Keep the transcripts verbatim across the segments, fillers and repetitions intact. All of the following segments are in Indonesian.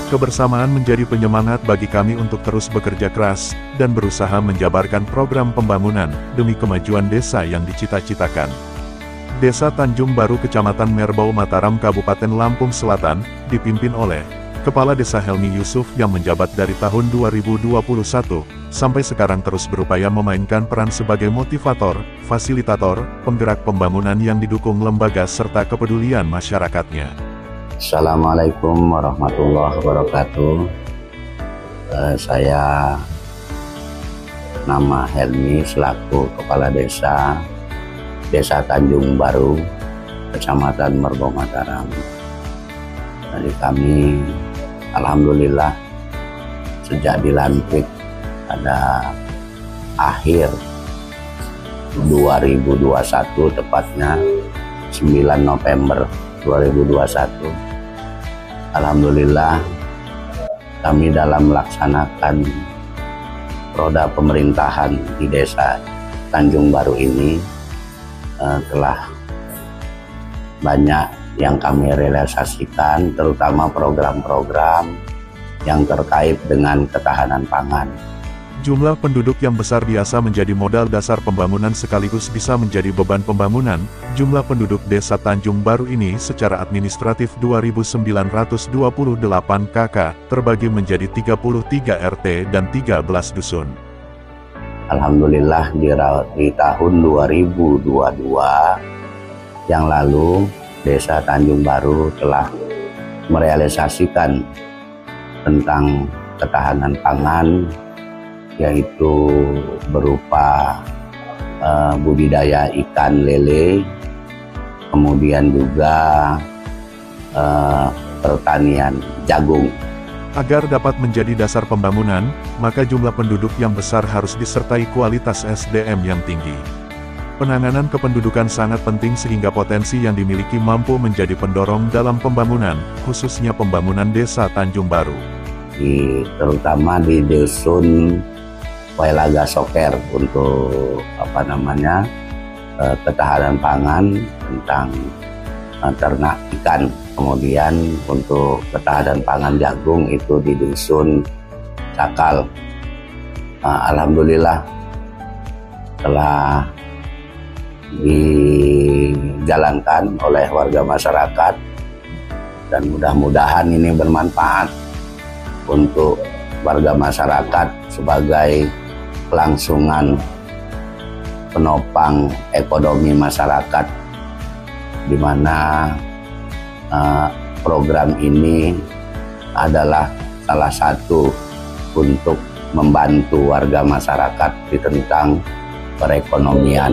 Kebersamaan menjadi penyemangat bagi kami untuk terus bekerja keras, dan berusaha menjabarkan program pembangunan, demi kemajuan desa yang dicita-citakan. Desa Tanjung Baru Kecamatan Merbau Mataram Kabupaten Lampung Selatan, dipimpin oleh Kepala Desa Helmi Yusuf yang menjabat dari tahun dua ribu dua puluh satu, sampai sekarang terus berupaya memainkan peran sebagai motivator, fasilitator, penggerak pembangunan yang didukung lembaga serta kepedulian masyarakatnya. Assalamualaikum warahmatullahi wabarakatuh. Uh, saya nama Helmi selaku Kepala Desa Desa Tanjung Baru, Kecamatan Merbau Mataram. Jadi kami alhamdulillah sejak dilantik pada akhir dua ribu dua puluh satu, tepatnya sembilan November dua ribu dua puluh satu, alhamdulillah kami dalam melaksanakan roda pemerintahan di Desa Tanjung Baru ini eh, telah banyak yang kami realisasikan, terutama program-program yang terkait dengan ketahanan pangan. Jumlah penduduk yang besar biasa menjadi modal dasar pembangunan sekaligus bisa menjadi beban pembangunan. Jumlah penduduk Desa Tanjung Baru ini secara administratif dua ribu sembilan ratus dua puluh delapan kakak, terbagi menjadi tiga puluh tiga R T dan tiga belas dusun. Alhamdulillah di, di tahun dua ribu dua puluh dua yang lalu, Desa Tanjung Baru telah merealisasikan tentang ketahanan pangan, yaitu berupa uh, budidaya ikan lele, kemudian juga uh, pertanian jagung. Agar dapat menjadi dasar pembangunan, maka jumlah penduduk yang besar harus disertai kualitas S D M yang tinggi. Penanganan kependudukan sangat penting sehingga potensi yang dimiliki mampu menjadi pendorong dalam pembangunan, khususnya pembangunan Desa Tanjung Baru. Di, terutama di dusun Wailaga Soker untuk apa namanya eh, ketahanan pangan tentang eh, ternak ikan, kemudian untuk ketahanan pangan jagung itu di dusun Cakal. Nah, alhamdulillah telah dijalankan oleh warga masyarakat dan mudah-mudahan ini bermanfaat untuk warga masyarakat sebagai kelangsungan penopang ekonomi masyarakat, di mana uh, program ini adalah salah satu untuk membantu warga masyarakat di tentang perekonomian.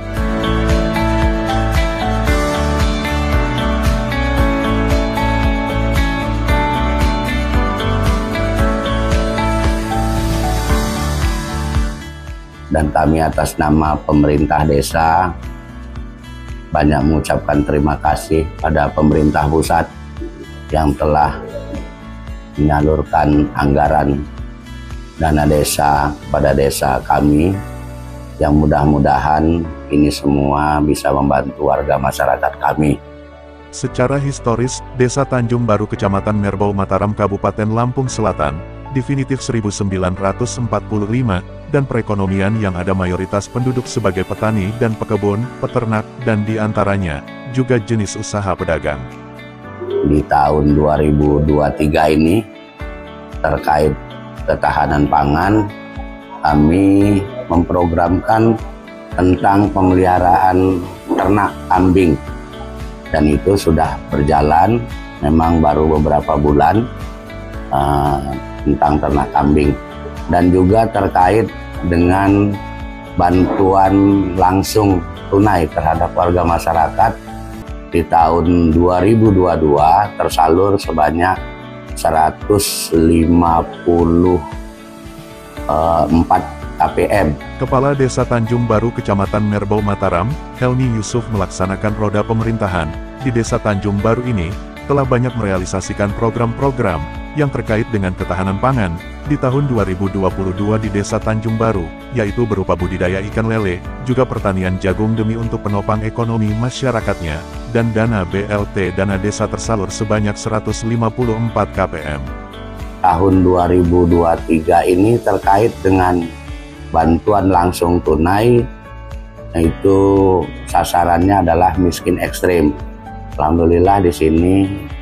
Dan kami atas nama pemerintah desa banyak mengucapkan terima kasih pada pemerintah pusat yang telah menyalurkan anggaran dana desa pada desa kami, yang mudah-mudahan ini semua bisa membantu warga masyarakat kami. Secara historis, Desa Tanjung Baru Kecamatan Merbau Mataram Kabupaten Lampung Selatan, definitif seribu sembilan ratus empat puluh lima, dan perekonomian yang ada mayoritas penduduk sebagai petani dan pekebun, peternak, dan diantaranya juga jenis usaha pedagang. Di tahun dua ribu dua puluh tiga ini, terkait ketahanan pangan, kami memprogramkan tentang pemeliharaan ternak kambing, dan itu sudah berjalan, memang baru beberapa bulan uh, tentang ternak kambing, dan juga terkait dengan bantuan langsung tunai terhadap warga masyarakat. Di tahun dua ribu dua puluh dua tersalur sebanyak seratus lima puluh empat K P M. Kepala Desa Tanjung Baru Kecamatan Merbau Mataram, Helmi Yusuf, melaksanakan roda pemerintahan di Desa Tanjung Baru ini, telah banyak merealisasikan program-program yang terkait dengan ketahanan pangan di tahun dua ribu dua puluh dua di Desa Tanjung Baru, yaitu berupa budidaya ikan lele, juga pertanian jagung demi untuk penopang ekonomi masyarakatnya, dan dana B L T dana desa tersalur sebanyak seratus lima puluh empat K P M. tahun dua ribu dua puluh tiga ini terkait dengan bantuan langsung tunai, yaitu sasarannya adalah miskin ekstrim. Alhamdulillah di sini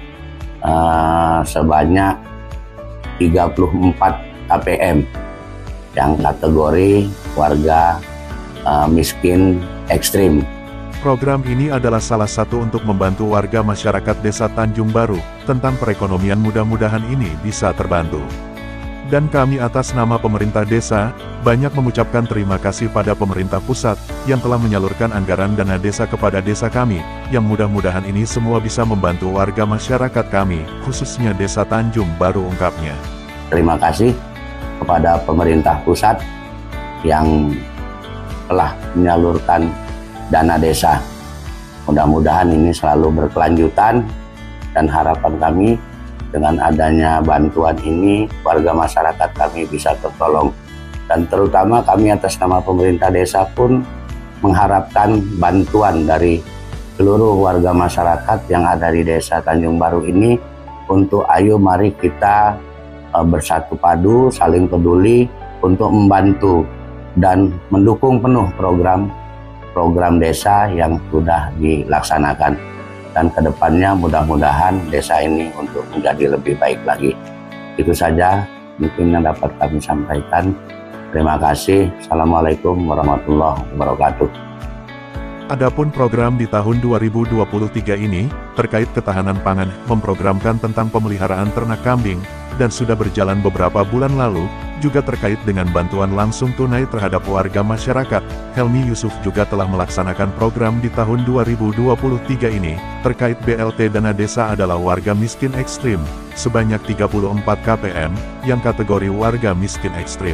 uh, sebanyak tiga puluh empat K P M yang kategori warga uh, miskin ekstrim. Program ini adalah salah satu untuk membantu warga masyarakat Desa Tanjung Baru tentang perekonomian, mudah-mudahan ini bisa terbantu. Dan kami atas nama pemerintah desa, banyak mengucapkan terima kasih pada pemerintah pusat yang telah menyalurkan anggaran dana desa kepada desa kami, yang mudah-mudahan ini semua bisa membantu warga masyarakat kami, khususnya Desa Tanjung Baru, ungkapnya. Terima kasih kepada pemerintah pusat yang telah menyalurkan dana desa. Mudah-mudahan ini selalu berkelanjutan, dan harapan kami dengan adanya bantuan ini warga masyarakat kami bisa tertolong. Dan terutama kami atas nama pemerintah desa pun mengharapkan bantuan dari seluruh warga masyarakat yang ada di Desa Tanjung Baru ini untuk ayo mari kita uh, bersatu padu, saling peduli untuk membantu dan mendukung penuh program program desa yang sudah dilaksanakan, dan kedepannya mudah-mudahan desa ini untuk menjadi lebih baik lagi. Itu saja mungkin yang dapat kami sampaikan. Terima kasih. Assalamualaikum warahmatullahi wabarakatuh. Adapun program di tahun dua ribu dua puluh tiga ini terkait ketahanan pangan, memprogramkan tentang pemeliharaan ternak kambing, dan sudah berjalan beberapa bulan lalu, juga terkait dengan bantuan langsung tunai terhadap warga masyarakat. Helmi Yusuf juga telah melaksanakan program di tahun dua ribu dua puluh tiga ini, terkait B L T dana desa adalah warga miskin ekstrim, sebanyak tiga puluh empat K P M, yang kategori warga miskin ekstrim.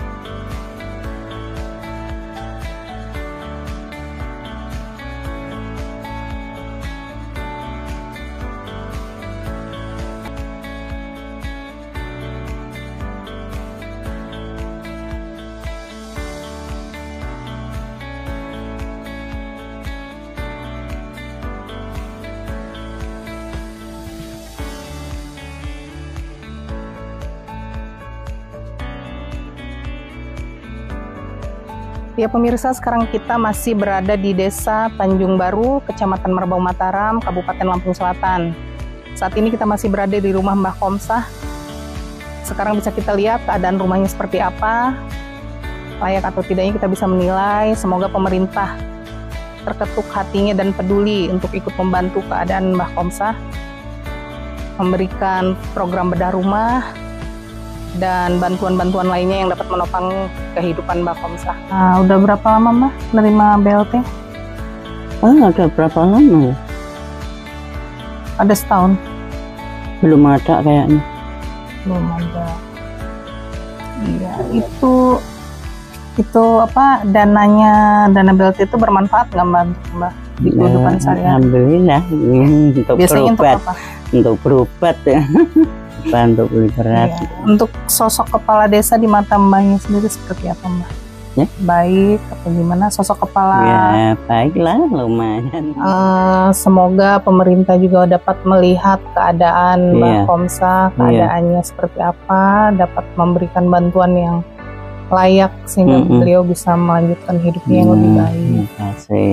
Ya pemirsa, sekarang kita masih berada di Desa Tanjung Baru, Kecamatan Merbau Mataram, Kabupaten Lampung Selatan. Saat ini kita masih berada di rumah Mbah Komsah. Sekarang bisa kita lihat keadaan rumahnya seperti apa, layak atau tidaknya kita bisa menilai. Semoga pemerintah terketuk hatinya dan peduli untuk ikut membantu keadaan Mbah Komsah, memberikan program bedah rumah, dan bantuan-bantuan lainnya yang dapat menopang kehidupan Mbak Komsah. Nah, udah berapa lama Mbak menerima B L T? Oh, ada berapa lama ya? Ada setahun? Belum ada kayaknya. Belum ada. Iya, itu itu apa dananya, dana B L T itu bermanfaat nggak Mbak untuk Mbak di kehidupan Ya, sehari-hari? alhamdulillah. Untuk Biasanya untuk berobat, apa? untuk berobat ya. Untuk beli beras. Iya. Untuk sosok kepala desa di mata Mbaknya sendiri seperti apa Mbak? Ya? Baik atau gimana sosok kepala? Ya baiklah, lumayan. Uh, semoga pemerintah juga dapat melihat keadaan Mbak Iya. Komsah, keadaannya seperti apa, dapat memberikan bantuan yang layak sehingga Mm-mm. beliau bisa melanjutkan hidupnya yang lebih Hmm, baik. Terima kasih.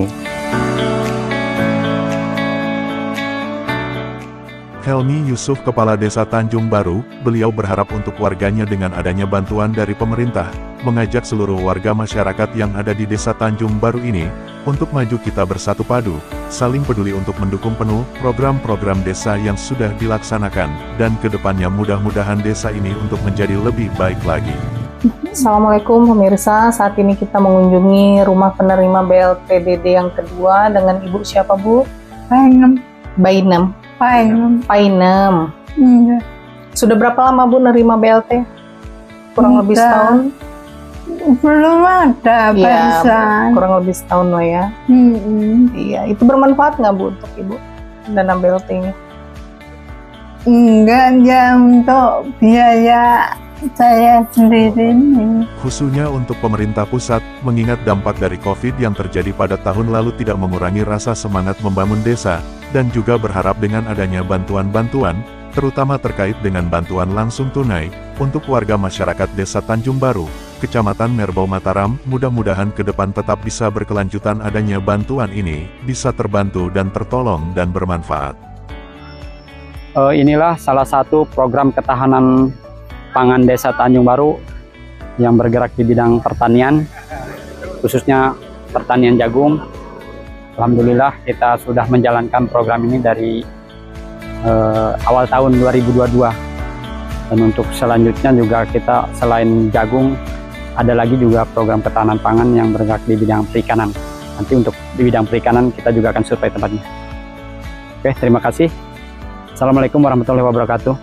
Helmi Yusuf, Kepala Desa Tanjung Baru, beliau berharap untuk warganya dengan adanya bantuan dari pemerintah, mengajak seluruh warga masyarakat yang ada di Desa Tanjung Baru ini, untuk maju kita bersatu padu, saling peduli untuk mendukung penuh program-program desa yang sudah dilaksanakan, dan kedepannya mudah-mudahan desa ini untuk menjadi lebih baik lagi. Assalamualaikum pemirsa, saat ini kita mengunjungi rumah penerima B L T D D yang kedua dengan Ibu siapa Bu? Painem, Bainem. painem, Painem. enggak, Sudah berapa lama Bu nerima B L T? Kurang lebih Udah. setahun? belum ada Iya, barisan. kurang lebih setahun lah ya. Mm-mm. Iya, itu bermanfaat nggak Bu untuk Ibu dana B L T-nya? Enggak, ya untuk biaya saya sendiri nih. Khususnya untuk pemerintah pusat, mengingat dampak dari COVID yang terjadi pada tahun lalu tidak mengurangi rasa semangat membangun desa, dan juga berharap dengan adanya bantuan-bantuan, terutama terkait dengan bantuan langsung tunai, untuk warga masyarakat Desa Tanjung Baru, Kecamatan Merbau Mataram. Mudah-mudahan ke depan tetap bisa berkelanjutan adanya bantuan ini, bisa terbantu dan tertolong dan bermanfaat. Uh, inilah salah satu program ketahanan pangan Desa Tanjung Baru yang bergerak di bidang pertanian, khususnya pertanian jagung. Alhamdulillah kita sudah menjalankan program ini dari uh, awal tahun dua ribu dua puluh dua. Dan untuk selanjutnya juga kita selain jagung, ada lagi juga program ketahanan pangan yang bergerak di bidang perikanan. Nanti untuk di bidang perikanan kita juga akan survei tempatnya. Oke, terima kasih. Assalamualaikum warahmatullahi wabarakatuh.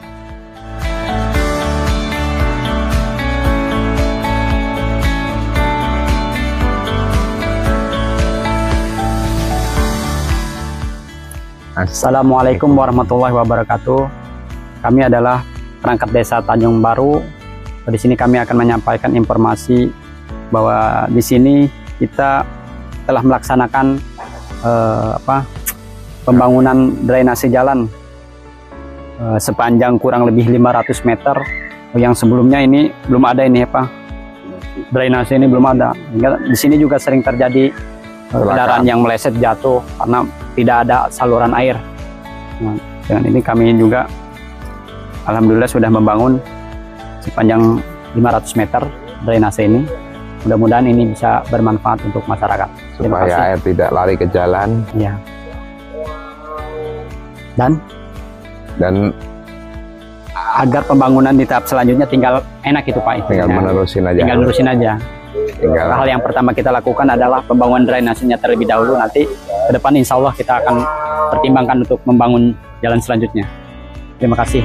Assalamualaikum warahmatullahi wabarakatuh. Kami adalah perangkat Desa Tanjung Baru. Di sini kami akan menyampaikan informasi bahwa di sini kita telah melaksanakan eh, apa, pembangunan drainase jalan eh, sepanjang kurang lebih lima ratus meter. Yang sebelumnya ini belum ada ini apa, drainase ini belum ada. Di sini juga sering terjadi kendaraan yang meleset jatuh karena tidak ada saluran air. Nah, dengan ini kami juga alhamdulillah sudah membangun sepanjang lima ratus meter drainase ini. Mudah-mudahan ini bisa bermanfaat untuk masyarakat. Terima Supaya kasih. air tidak lari ke jalan. Ya. Dan Dan agar pembangunan di tahap selanjutnya tinggal enak itu Pak. tinggal Ya. menerusin aja. Tinggal lurusin aja. Tinggal. Hal yang pertama kita lakukan adalah pembangunan drainasenya terlebih dahulu. Nanti ke depan insya Allah kita akan pertimbangkan untuk membangun jalan selanjutnya. Terima kasih.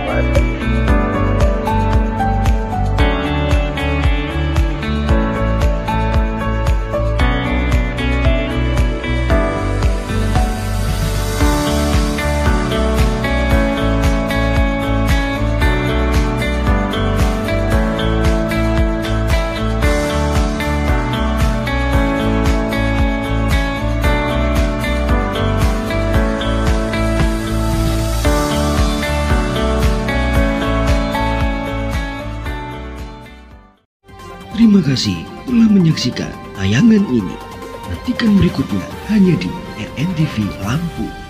Terima kasih telah menyaksikan tayangan ini. Nantikan berikutnya hanya di R N T V Lampung.